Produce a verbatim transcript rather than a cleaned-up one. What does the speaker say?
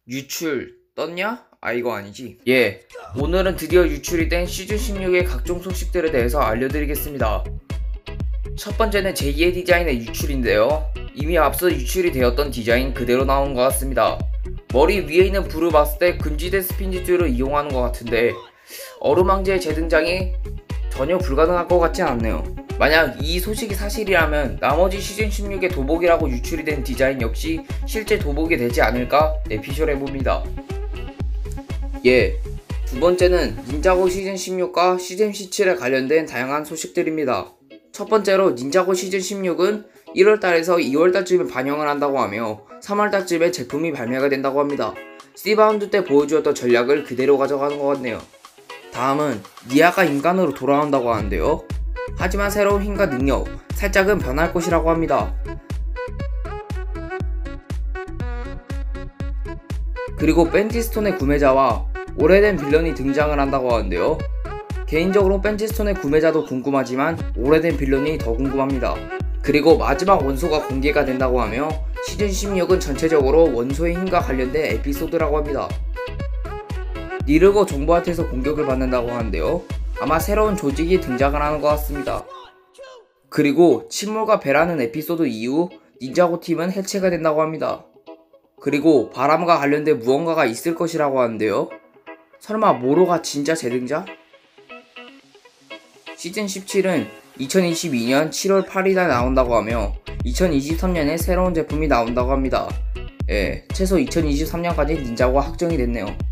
유출 떴냐? 아 이거 아니지? 예, 오늘은 드디어 유출이 된 시즌 십육의 각종 소식들에 대해서 알려드리겠습니다. 첫 번째는 제이의 디자인의 유출인데요. 이미 앞서 유출이 되었던 디자인 그대로 나온 것 같습니다. 머리 위에 있는 불을 봤을 때 금지된 스핀지줄을 이용하는 것 같은데 얼음왕자의 재등장이 전혀 불가능할 것 같지 않네요. 만약 이 소식이 사실이라면 나머지 시즌 십육의 도복이라고 유출이 된 디자인 역시 실제 도복이 되지 않을까 내피셜해봅니다. 예, 두 번째는 닌자고 시즌 십육과 시즌 십칠에 관련된 다양한 소식들입니다. 첫 번째로 닌자고 시즌 십육은 일월달에서 이월달쯤에 반영을 한다고 하며 삼월달쯤에 제품이 발매가 된다고 합니다. 씨바운드 때 보여주었던 전략을 그대로 가져가는 것 같네요. 다음은 니아가 인간으로 돌아온다고 하는데요. 하지만 새로운 힘과 능력, 살짝은 변할 것이라고 합니다. 그리고 벤티스톤의 구매자와 오래된 빌런이 등장을 한다고 하는데요. 개인적으로 벤티스톤의 구매자도 궁금하지만 오래된 빌런이 더 궁금합니다. 그리고 마지막 원소가 공개가 된다고 하며 시즌 십육은 전체적으로 원소의 힘과 관련된 에피소드라고 합니다. 니르고 정보한테서 공격을 받는다고 하는데요. 아마 새로운 조직이 등장을 하는 것 같습니다. 그리고 침몰과 배라는 에피소드 이후 닌자고 팀은 해체가 된다고 합니다. 그리고 바람과 관련된 무언가가 있을 것이라고 하는데요. 설마 모로가 진짜 재등장? 시즌 십칠은 이천이십이년 칠월 팔일에 나온다고 하며 이천이십삼년에 새로운 제품이 나온다고 합니다. 예, 최소 이천이십삼년까지 닌자고가 확정이 됐네요.